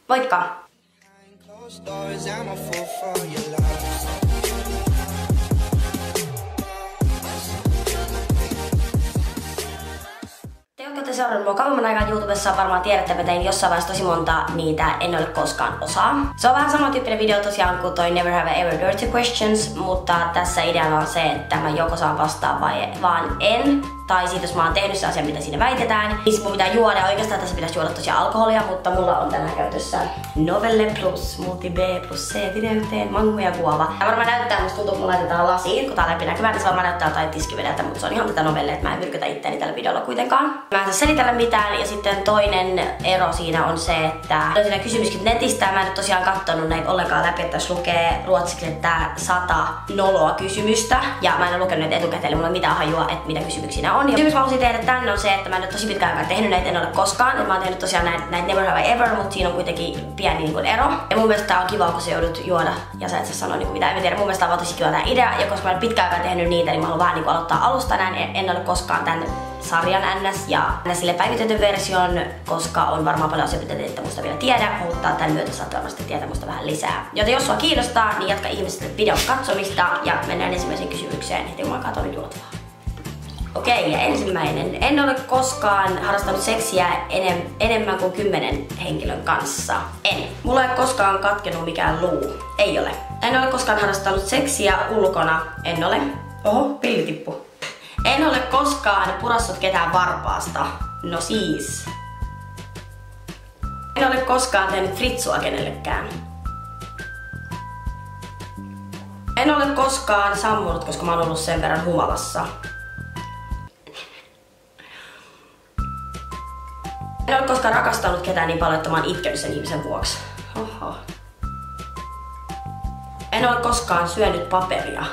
Moikka! Te, jotka olette seurannut mua kauemman aikaan YouTubessa, varmaan tiedätte, että mä tein jossain vaiheessa tosi monta niitä en ole koskaan osaa. Se on vähän samantyyppinen video tosiaan kuin toi Never Have I Ever Dirty Questions, mutta tässä ideana on se, että mä joko saan vastaa vai vaan en. Tai siitä, jos mä oon tehnyt se asia, mitä siinä väitetään. Siis mun pitää juoda. Oikeastaan tässä pitäisi juoda tosiaan alkoholia, mutta mulla on tänään käytössä Novelle Plus Multi B plus C videyteen mango ja guava. Tää varmaan näyttää, musta tuntuu, kun me laitetaan lasiin, kun tää on läpinäkyvää, niin se varmaan näyttää jotain tiskivedeltä, mutta se on ihan tätä Novelle, että mä en myrkytä itteeni tällä videolla kuitenkaan. Mä en saa selitellä mitään, ja sitten toinen ero siinä on se, että siinä kysymyskin netistä, mä en nyt tosiaan kattonut näitä ollenkaan läpi, että jos lukee ruotsiksi, että 100 noloa kysymystä, ja mä en ole lukenut näitä etukäteen, eli mulla ei mitään hajua, että mitä kysymyksiä on. Ja kysymys mä halusin tehdä tänne on se, että mä en ole tosi pitkään aikaa tehnyt näitä, en ole koskaan. Ja mä oon tehnyt tosiaan näitä Never Have I Ever, mutta siinä on kuitenkin pieni niin kuin ero. Ja mun mielestä tää on kiva, kun sä joudut juoda ja sä et saa sanoa niin kuin mitään. En tiedä, mun mielestä tää on tosi kiva tää idea. Ja koska mä en pitkään aikaa tehnyt niitä, niin mä haluan vähän niin kuin aloittaa alusta näin. En ole koskaan tän sarjan NS ja sille päivitetyn version, koska on varmaan paljon asioita, mitä te ette musta vielä tiedä, mutta tän myötä saatte varmasti tietää musta vähän lisää. Joten jos sua kiinnostaa, niin jatka ihmiset videon katsomista ja mennään ensimmäiseen kysymykseen, heti kun mä katon juotavaa. Okei, ja ensimmäinen. En ole koskaan harrastanut seksiä enemmän kuin 10 henkilön kanssa. En. Mulla ei ole koskaan katkenut mikään luu. Ei ole. En ole koskaan harrastanut seksiä ulkona. En ole. Oho, pilli tippu. En ole koskaan purassut ketään varpaasta. No siis. En ole koskaan tehnyt fritsua kenellekään. En ole koskaan sammunut, koska mä oon ollut sen verran humalassa. En ole koskaan rakastanut ketään niin paljon, että mä oon itkenyt sen ihmisen vuoksi. Oho. En ole koskaan syönyt paperia.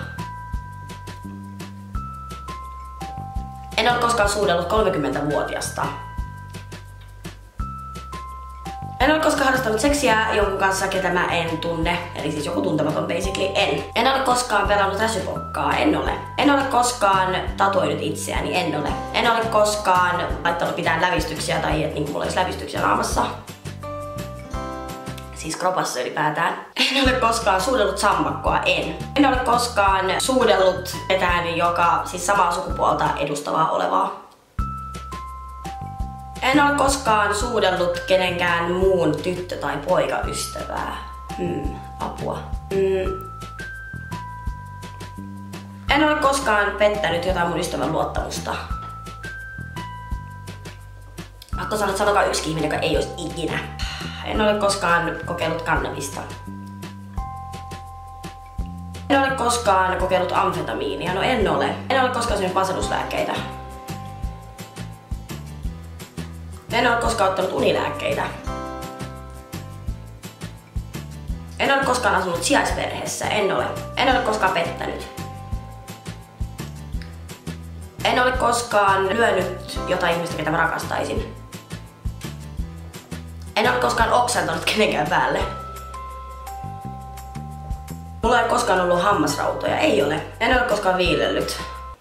En ole koskaan suudellut 30-vuotiasta. En ole koskaan harrastanut seksiä jonkun kanssa, ketä mä en tunne. Eli siis joku tuntematon basically. En ole koskaan pelannut räsypokkaa. En ole. En ole koskaan tatuoinut itseäni. En ole. En ole koskaan laittanut mitään lävistyksiä tai että niin mulla olisi lävistyksiä naamassa. Siis kropassa ylipäätään. En ole koskaan suudellut sammakkoa. En ole koskaan suudellut ketään, joka siis samaa sukupuolta edustavaa olevaa. En ole koskaan suudellut kenenkään muun tyttö- tai poikaystävää. Apua. En ole koskaan pettänyt jotain mun ystävän luottamusta. Pakko sanoa, että sanokaa yksi ihminen, joka ei olisi ikinä. En ole koskaan kokeillut kannabista. En ole koskaan kokeillut amfetamiinia. No en ole. En ole koskaan syönyt masennuslääkkeitä. En ole koskaan ottanut unilääkkeitä. En ole koskaan asunut sijaisperheessä. En ole. En ole koskaan pettänyt. En ole koskaan lyönyt jotain ihmistä, ketä mä rakastaisin. En ole koskaan oksentanut kenenkään päälle. Mulla ei koskaan ollut hammasrautoja. Ei ole. En ole koskaan viilellyt.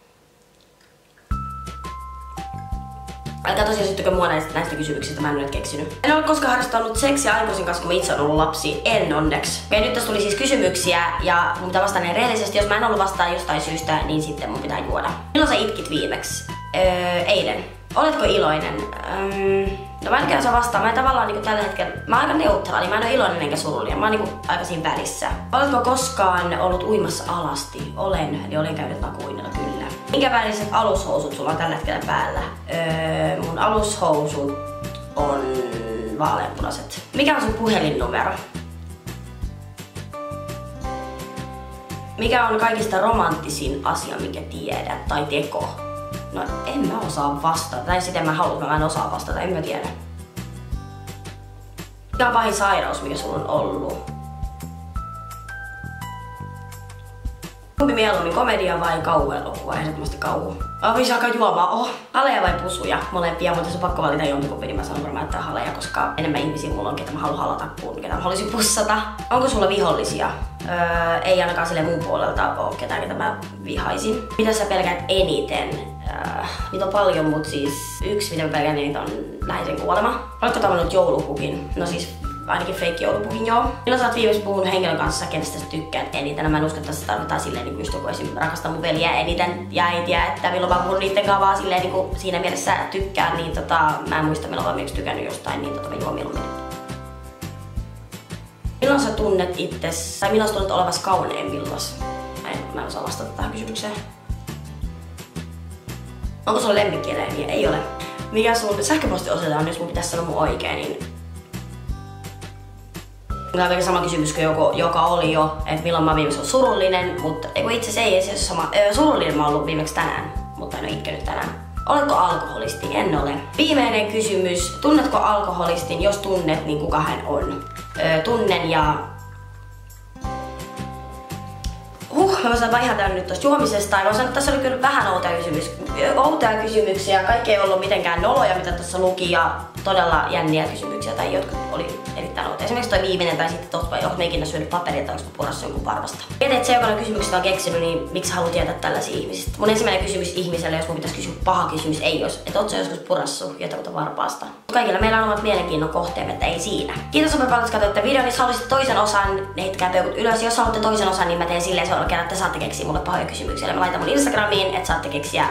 Älkää tosiaan syttykö mua näistä kysymyksistä, mä en nyt keksinyt. En ole koskaan harrastanut seksiä aikuisen kanssa, kun mä itse olen ollut lapsi. En onneksi. Okei, nyt tässä tuli siis kysymyksiä ja mun pitää vastata ne rehellisesti. Jos mä en ollut vastaan jostain syystä, niin sitten mun pitää juoda. Milloin sä itkit viimeksi? Eilen. Oletko iloinen? No mä en kerran saa vastaan. Mä en tavallaan niinku tällä hetkellä, mä oon aika neutraali. Mä en oo iloinen enkä surullinen. Mä oon niinku aika siinä välissä. Oletko koskaan ollut uimassa alasti? Olen. Eli olen käynyt nakuinnilla, kyllä. Minkä väriset alushousut sulla on tällä hetkellä päällä? Mun alushousut on vaaleanpunaiset. Mikä on sun puhelinnumero? Mikä on kaikista romanttisin asia, minkä tiedät, tai teko? No en mä osaa vastata, tai sitä mä haluan, mä en osaa vastata, en mä tiedä. Mikä on pahin sairaus, mikä sulla on ollut? Kumpi mieluummin, komedia vai kauhuelokuva? Ehdottomasti kauhu. Voisi alkaa juomaan. Haleja vai pusuja? Molempia, mutta se on pakko valita jompikumpi, niin mä sanon varmaan, että haleja, koska enemmän ihmisiä mulla on, ketä mä haluan halata kuin ketä mä haluaisin pussata. Onko sulla vihollisia? Ei ainakaan sille mun puolelta ole ketään, ketä mä vihaisin. Mitä sä pelkäät eniten? Niitä on paljon, mutta siis yksi, mitä mä pelkään eniten on läheisen kuolema. Oletko tavannut joulupukin? No siis ainakin fake joulupukin joo. Milloin sä oot viimeksi puhunut henkilön kanssa, kenestä sä tykkäät eniten? Mä en usko, että tässä tarvitaan silleen niin just joku esim. Rakastaa mun veljeä eniten ja äitiä, että milloin mä puhun niitten kanssa vaan silleen niin siinä mielessä tykkään, niin mä en muista milloin mä viimeksi tykännyt jostain, niin mä juon mieluummin. Milloin sä tunnet itses, tai milloin sä tunnet olevas kauneimmillas? Mä en osaa vastata tähän kysymykseen. Onko sulla lemmikkieläimiä? Ei ole. Mikä sun sähköpostiosoite on, jos mun pitäisi sanoa mun oikein, niin... Tämä on sama kysymys kuin joka oli jo, että milloin mä viimeksi ollut surullinen, mutta itse asiassa ei edes sama. Surullinen mä oon ollut viimeksi tänään, mutta en ole itkenyt tänään. Oletko alkoholisti? En ole. Viimeinen kysymys. Tunnetko alkoholistin? Jos tunnet, niin kuka hän on? Tunnen ja... Mä voisin vaan ihan täynnä nyt tosta juomisesta. Mä sanoin, että tässä oli kyllä vähän outoja kysymyksiä. Kaikki ei ollut mitenkään noloja, mitä tuossa luki, ja todella jänniä kysymyksiä, tai jotkut oli erittäin outoja. Esimerkiksi toi viimeinen, tai sitten tosta, onko me ikinä syönyt paperia, tai onko mä purassa jonkun parvasta. Mietin, että se jokainen kysymykset on keksinyt, niin miksi haluat tietää tällaisia ihmisistä? Mun ensimmäinen kysymys ihmiselle, jos mun pitäisi kysyä paha kysymys, ei jos, että ootko sä joskus purassu jotakuta varpaasta? Kaikilla meillä on omat mielenkiinnon kohteemme, että ei siinä. Kiitos super paljon, että katsoitte videon. Jos haluaisit toisen osan, heittäkää peukut ylös. Jos haluatte toisen osan, niin mä teen silleen seuraavalla kerralla, että saatte keksiä mulle pahoja kysymyksiä. Eli mä laitan mun Instagramiin, että saatte keksiä...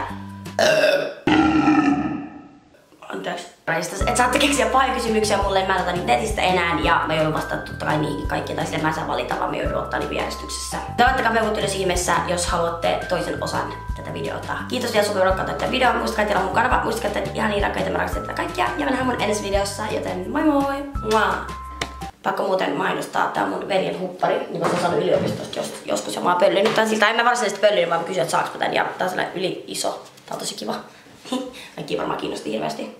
Anteeksi. Että saatte keksiä pahoja kysymyksiä mulle, mä en ota niitä netistä enää, ja mä joudun vastaamaan totta kai niihin kaikkiin, tai silleen mä en saa valita, vaan mä joudun ottaa niitä järjestyksessä. Laittakaa peukut ylös ihmeessä, jos haluatte toisen osan tätä videota. Kiitos vielä super rakkautta tätä videoa, muistakaa teillä on mun kanava, muistakaa että ihan niin rakkaita, mä rakastan tätä kaikkia, ja me nähdään mun ensi videossa, joten moi moi! Pakko muuten mainostaa, tää on mun veljen huppari, niin mä oon saanut yliopistosta joskus, ja mä oon pöllinyt tän siltä. En mä varsinaisesti pöllinyt, vaan mä kysyin, että saaks mä tän, ja tää on sellainen yli iso. Tää on tosi kiva. Kaikki varmaan kiinnosti hirveästi.